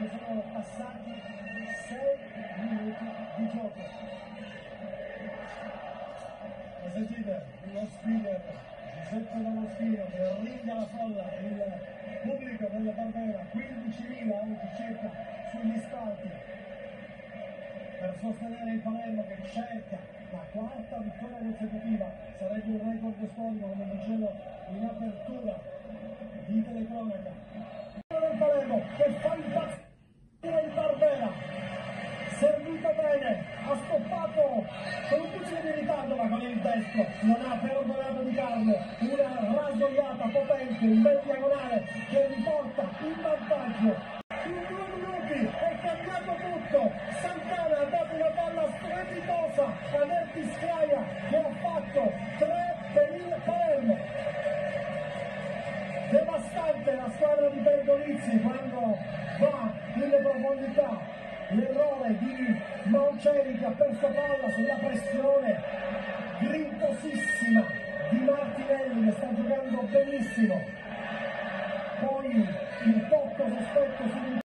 perché sono passati 6 minuti di gioco. Lo sentite? Lo speaker Giuseppe D'Agostino che ringa la folla, il pubblico della Barbera, 15.000 oggi circa sugli spalti, per sostenere il Palermo che cerca la quarta vittoria consecutiva. Sarebbe un record storico, come dicevo in apertura di telecronaca. Il Palermo che fa impazzire il Barbera, servito bene, ha stoppato con un puzzico di ritardo, ma con il destro non ha perdonato Di Carlo, una rasoiata potente, un bel diagonale che riporta in vantaggio. In 2 minuti è cambiato tutto. Santana ha dato una palla strepitosa a Nerti Scraia che ha fatto 3 per il Palermo. Devastante la squadra di Pergolizzi quando va nelle profondità. L'errore di Mauceri che ha perso palla sulla pressione grintosissima di Martinelli che sta giocando benissimo. Poi il tocco sospetto su